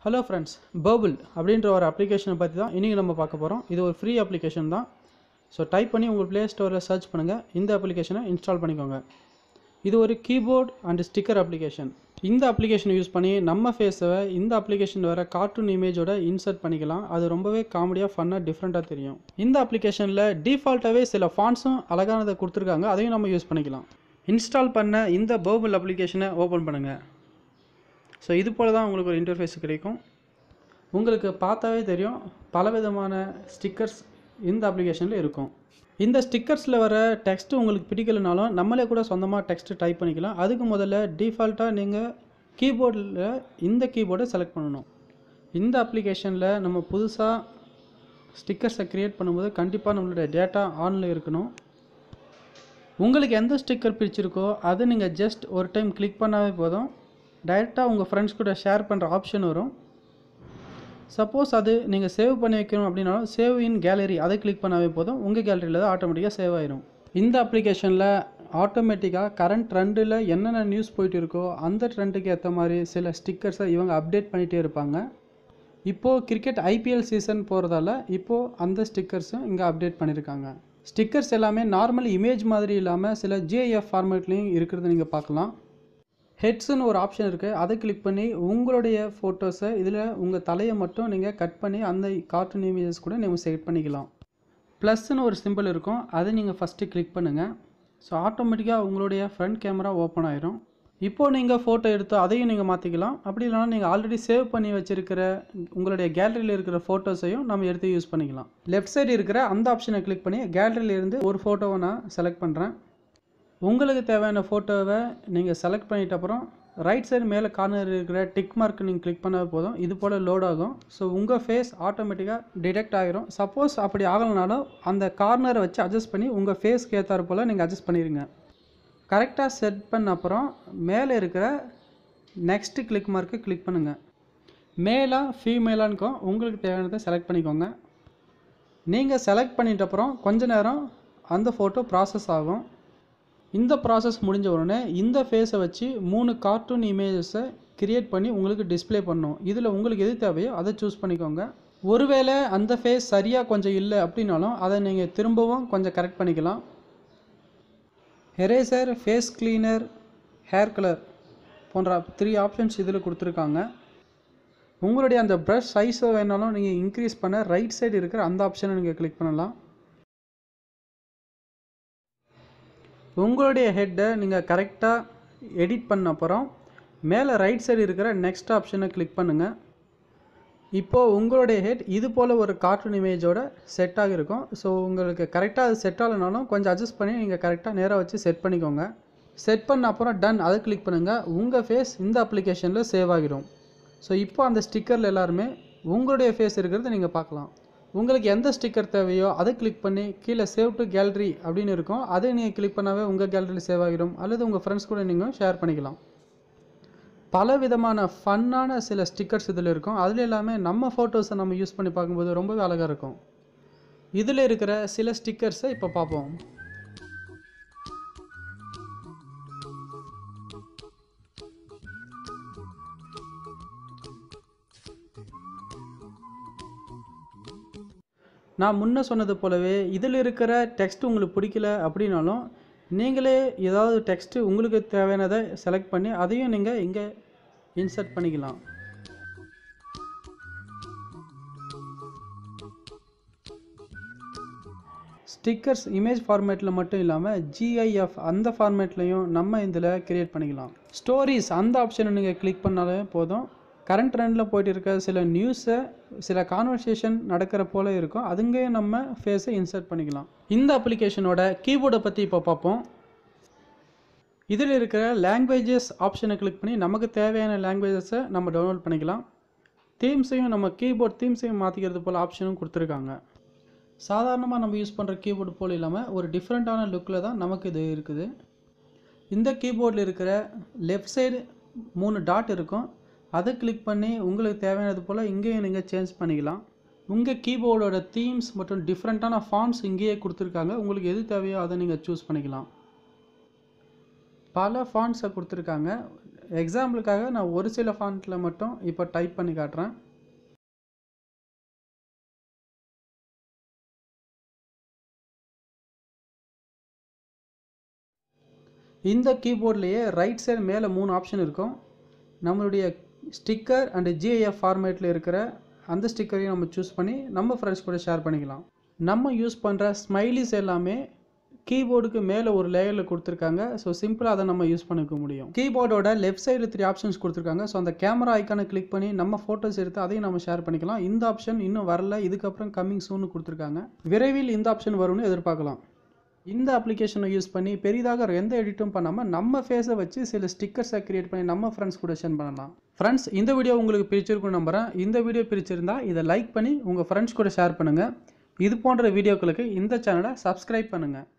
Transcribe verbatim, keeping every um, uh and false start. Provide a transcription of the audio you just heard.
Hello friends, purple அப்படின்ற ஒரு அப்ளிகேஷனை பற்றி தான் இன்றைக்கி நம்ம பார்க்க போகிறோம். இது ஒரு ஃப்ரீ அப்ளிகேஷன் தான். ஸோ டைப் பண்ணி உங்கள் ப்ளே ஸ்டோரில் சர்ச் பண்ணுங்கள், இந்த அப்ளிகேஷனை இன்ஸ்டால் பண்ணிக்கோங்க. இது ஒரு கீபோர்ட் அண்ட் ஸ்டிக்கர் அப்ளிகேஷன். இந்த அப்ளிகேஷனை யூஸ் பண்ணி நம்ம ஃபேஸை இந்த அப்ளிகேஷன் வர கார்ட்டூன் இமேஜோட இன்சர்ட் பண்ணிக்கலாம். அது ரொம்பவே காமெடியாக ஃபன்னாக டிஃப்ரெண்ட்டாக தெரியும். இந்த அப்ளிகேஷனில் டிஃபால்ட்டாகவே சில ஃபாண்ட்ஸும் அழகானதை கொடுத்துருக்காங்க, அதையும் நம்ம யூஸ் பண்ணிக்கலாம். இன்ஸ்டால் பண்ண இந்த பர்பிள் அப்ளிகேஷனை ஓப்பன் பண்ணுங்கள். ஸோ இது போல் தான் உங்களுக்கு ஒரு இன்டர்ஃபேஸ் கிடைக்கும். உங்களுக்கு பார்த்தாவே தெரியும் பலவிதமான ஸ்டிக்கர்ஸ் இந்த அப்ளிகேஷனில் இருக்கும். இந்த ஸ்டிக்கர்ஸில் வர டெக்ஸ்ட்டு உங்களுக்கு பிடிக்கலனாலும் நம்மளே கூட சொந்தமாக டெக்ஸ்ட்டு டைப் பண்ணிக்கலாம். அதுக்கு முதல்ல டிஃபால்ட்டாக நீங்கள் கீபோர்டில் இந்த கீபோர்டை செலக்ட் பண்ணணும். இந்த அப்ளிகேஷனில் நம்ம புதுசாக ஸ்டிக்கர்ஸை க்ரியேட் பண்ணும்போது கண்டிப்பாக நம்மளுடைய டேட்டா ஆனில் இருக்கணும். உங்களுக்கு எந்த ஸ்டிக்கர் பிடிச்சிருக்கோ அதை நீங்கள் ஜஸ்ட் ஒரு டைம் கிளிக் பண்ணாவே போதும், டைரெக்டாக உங்கள் ஃப்ரெண்ட்ஸ் கூட ஷேர் பண்ணுற ஆப்ஷன் வரும். சப்போஸ் அது நீங்கள் சேவ் பண்ணி வைக்கணும் அப்படின்னாலும் சேவ் இன் கேலரி அதை கிளிக் பண்ணாவே போதும், உங்கள் கேலரியில் தான் ஆட்டோமேட்டிக்காக சேவ் ஆயிரும். இந்த அப்ளிகேஷனில் ஆட்டோமேட்டிக்காக கரண்ட் ட்ரெண்டில் என்னென்ன நியூஸ் போயிட்டு இருக்கோ அந்த ட்ரெண்டுக்கு ஏற்ற மாதிரி சில ஸ்டிக்கர்ஸை இவங்க அப்டேட் பண்ணிகிட்டே இருப்பாங்க. இப்போது கிரிக்கெட் ஐபிஎல் சீசன் போகிறதால இப்போது அந்த ஸ்டிக்கர்ஸும் இங்கே அப்டேட் பண்ணியிருக்காங்க. ஸ்டிக்கர்ஸ் எல்லாமே நார்மல் இமேஜ் மாதிரி இல்லாமல் சில ஜிஐஎஃப் ஃபார்மேட்லேயும் இருக்கிறத நீங்கள் பார்க்கலாம். ஹெட்ஸுன்னு ஒரு ஆப்ஷன் இருக்குது, அதை கிளிக் பண்ணி உங்களுடைய ஃபோட்டோஸை இதில் உங்கள் தலையை மட்டும் நீங்கள் கட் பண்ணி அந்த கார்ட்டூன் இமேஜஸ் கூட நீங்கள் செலக்ட் பண்ணிக்கலாம். ப்ளஸ்ன்னு ஒரு சிம்பிள் இருக்கும், அதை நீங்கள் ஃபஸ்ட்டு கிளிக் பண்ணுங்கள். ஸோ ஆட்டோமேட்டிக்காக உங்களுடைய ஃப்ரண்ட் கேமரா ஓப்பன் ஆயிரும். இப்போது நீங்கள் ஃபோட்டோ எடுத்து அதையும் நீங்கள் மாற்றிக்கலாம். அப்படி இல்லைனா நீங்கள் ஆல்ரெடி சேவ் பண்ணி வச்சுருக்கிற உங்களுடைய கேலரியில் இருக்கிற ஃபோட்டோஸையும் நம்ம எடுத்து யூஸ் பண்ணிக்கலாம். லெஃப்ட் சைடு இருக்கிற அந்த ஆப்ஷனை கிளிக் பண்ணி கேலரியிலேருந்து ஒரு ஃபோட்டோவை நான் செலக்ட் பண்ணுறேன். உங்களுக்கு தேவையான ஃபோட்டோவை நீங்கள் செலக்ட் பண்ணிட்ட அப்புறம் ரைட் சைடு மேலே கார்னர் இருக்கிற டிக் மார்க் நீங்கள் கிளிக் பண்ணால் போதும், இது போல் லோட் ஆகும். ஸோ உங்கள் ஃபேஸ் ஆட்டோமேட்டிக்காக டிடெக்ட் ஆகிரும். சப்போஸ் அப்படி ஆகலைனாலும் அந்த கார்னரை வச்சு அட்ஜஸ்ட் பண்ணி உங்கள் ஃபேஸ்க்கு ஏற்றாறு போல் நீங்கள் அட்ஜஸ்ட் பண்ணிடுங்க. கரெக்டாக செட் பண்ண அப்புறம் மேலே இருக்கிற நெக்ஸ்ட்டு கிளிக் மார்க்கு கிளிக் பண்ணுங்கள். மேலாக ஃபீமேலானுக்கும் உங்களுக்கு தேவையானதை செலக்ட் பண்ணிக்கோங்க. நீங்கள் செலக்ட் பண்ணிட்ட அப்புறம் கொஞ்ச நேரம் அந்த ஃபோட்டோ ப்ராசஸ் ஆகும். இந்த ப்ராசஸ் முடிஞ்ச உடனே இந்த ஃபேஸை வச்சு மூணு கார்ட்டூன் இமேஜஸை க்ரியேட் பண்ணி உங்களுக்கு டிஸ்பிளே பண்ணணும். இதில் உங்களுக்கு எது தேவையோ அதை சூஸ் பண்ணிக்கோங்க. ஒருவேளை அந்த ஃபேஸ் சரியாக கொஞ்சம் இல்லை அப்படின்னாலும் அதை நீங்கள் திரும்பவும் கொஞ்சம் கரெக்ட் பண்ணிக்கலாம். Eraser, face cleaner, hair colour போன்ற த்ரீ ஆப்ஷன்ஸ் இதில் கொடுத்துருக்காங்க. உங்களுடைய அந்த ப்ரஷ் சைஸை வேணாலும் நீங்கள் இன்க்ரீஸ் பண்ண ரைட் சைடு இருக்கிற அந்த ஆப்ஷனை நீங்கள் கிளிக் பண்ணலாம். உங்களுடைய ஹெட்டை நீங்கள் கரெக்டாக எடிட் பண்ண அப்புறம் மேலே ரைட் சைடு இருக்கிற நெக்ஸ்ட் ஆப்ஷனை கிளிக் பண்ணுங்கள். இப்போது உங்களுடைய ஹெட் இது போல் ஒரு கார்ட்டூன் இமேஜோட செட் ஆகிருக்கும். ஸோ உங்களுக்கு கரெக்டாக அது செட் ஆகலைனாலும் கொஞ்சம் அட்ஜஸ்ட் பண்ணி நீங்கள் கரெக்டாக நேராக வச்சு செட் பண்ணிக்கோங்க. செட் பண்ண அப்புறம் டன் அதை கிளிக் பண்ணுங்கள். உங்கள் ஃபேஸ் இந்த அப்ளிகேஷனில் சேவ் ஆகிடும். ஸோ இப்போ அந்த ஸ்டிக்கரில் எல்லாருமே உங்களுடைய ஃபேஸ் இருக்கிறத நீங்கள் பார்க்கலாம். உங்களுக்கு எந்த ஸ்டிக்கர் தேவையோ அதை கிளிக் பண்ணி கீழே சேவ் டு கேலரி அப்படின்னு இருக்கும், அதை நீங்கள் கிளிக் பண்ணாவே உங்கள் கேலரியில் சேவ் ஆகிடும். அல்லது உங்கள் ஃப்ரெண்ட்ஸ் கூட நீங்கள் ஷேர் பண்ணிக்கலாம். பல விதமான ஃபன்னான சில ஸ்டிக்கர்ஸ் இதில் இருக்கும். அதில் எல்லாமே நம்ம ஃபோட்டோஸை நம்ம யூஸ் பண்ணி பார்க்கும்போது ரொம்பவே அழகாக இருக்கும். இதில் இருக்கிற சில ஸ்டிக்கர்ஸை இப்போ பார்ப்போம். நான் முன்ன சொன்னது போலவே இதில் இருக்கிற டெக்ஸ்ட் உங்களுக்கு பிடிக்கல அப்படின்னாலும் நீங்களே ஏதாவது டெக்ஸ்ட்டு உங்களுக்கு தேவையானதை செலக்ட் பண்ணி அதையும் நீங்கள் இங்கே இன்சர்ட் பண்ணிக்கலாம். ஸ்டிக்கர்ஸ் இமேஜ் ஃபார்மேட்டில் மட்டும் இல்லாமல் ஜிஐஎஃப் அந்த ஃபார்மேட்லையும் நம்ம இதில் க்ரியேட் பண்ணிக்கலாம். ஸ்டோரிஸ் அந்த ஆப்ஷனை நீங்கள் கிளிக் பண்ணாலே போதும், கரண்ட் ட்ரெண்டில் போய்ட்டு இருக்க சில நியூஸை சில கான்வர்சேஷன் நடக்கிற போல் இருக்கும், அதுங்கேயும் நம்ம ஃபேஸை இன்சர்ட் பண்ணிக்கலாம். இந்த அப்ளிகேஷனோட கீபோர்டை பற்றி இப்போ பார்ப்போம். இதில் இருக்கிற லாங்குவேஜஸ் ஆப்ஷனை கிளிக் பண்ணி நமக்கு தேவையான லாங்குவேஜஸை நம்ம டவுன்லோட் பண்ணிக்கலாம். தீம்ஸையும் நம்ம கீபோர்ட் தீம்ஸையும் மாற்றிக்கிறது போல் ஆப்ஷனும் கொடுத்துருக்காங்க. சாதாரணமாக நம்ம யூஸ் பண்ணுற கீபோர்டு போல் இல்லாமல் ஒரு டிஃப்ரெண்ட்டான லுக்கில் தான் நமக்கு இது இருக்குது. இந்த கீபோர்டில் இருக்கிற லெஃப்ட் சைடு மூணு டாட் இருக்கும், அதை கிளிக் பண்ணி உங்களுக்கு தேவையானது போல் இங்கேயும் நீங்கள் சேஞ்ச் பண்ணிக்கலாம். உங்கள் கீபோர்டோட தீம்ஸ் மற்றும் டிஃப்ரெண்ட்டான ஃபாண்ட்ஸ் இங்கேயே கொடுத்துருக்காங்க. உங்களுக்கு எது தேவையோ அதை நீங்கள் சூஸ் பண்ணிக்கலாம். பல ஃபாண்ட்ஸை கொடுத்துருக்காங்க. எக்ஸாம்பிளுக்காக நான் ஒரு சில ஃபாண்ட்டில் மட்டும் இப்போ டைப் பண்ணி காட்டுறேன். இந்த கீபோர்ட்லேயே ரைட் சைடு மேலே மூணு ஆப்ஷன் இருக்கும். நம்மளுடைய ஸ்டிக்கர் அண்ட் ஜிஐஎஃப் ஃபார்மேட்டில் இருக்கிற அந்த ஸ்டிக்கரையும் நம்ம சூஸ் பண்ணி நம்ம ஃப்ரெண்ட்ஸ் கூட ஷேர் பண்ணிக்கலாம். நம்ம யூஸ் பண்ணுற ஸ்மைலிஸ் எல்லாமே கீபோர்டுக்கு மேலே ஒரு லேயரில் கொடுத்துருக்காங்க. ஸோ சிம்பிளாக அதை நம்ம யூஸ் பண்ணிக்க முடியும். கீபோர்டோட லெஃப்ட் சைடில் த்ரீ ஆப்ஷன்ஸ் கொடுத்துருக்காங்க. ஸோ அந்த கேமரா ஐக்கானை கிளிக் பண்ணி நம்ம ஃபோட்டோஸ் எடுத்து அதையும் நம்ம ஷேர் பண்ணிக்கலாம். இந்த ஆப்ஷன் இன்னும் வரல, இதுக்கப்புறம் கம்மிங் சூன்னு கொடுத்துருக்காங்க. விரைவில் இந்த ஆப்ஷன் வரும்னு எதிர்பார்க்கலாம். இந்த அப்ளிகேஷனை யூஸ் பண்ணி பெரிதாக எந்த எடிட்டும் பண்ணாமல் நம்ம ஃபேஸை வச்சு சில ஸ்டிக்கர்ஸை கிரியேட் பண்ணி நம்ம ஃப்ரெண்ட்ஸ் கூட ஷேர் பண்ணலாம். ஃப்ரெண்ட்ஸ், இந்த வீடியோ உங்களுக்கு பிடிச்சிருக்குன்னு நம்புகிறேன். இந்த வீடியோ பிடிச்சிருந்தா இதை லைக் பண்ணி உங்கள் ஃப்ரெண்ட்ஸ் கூட ஷேர் பண்ணுங்கள். இது போன்ற வீடியோக்களுக்கு இந்த சேனலை சப்ஸ்கிரைப் பண்ணுங்கள்.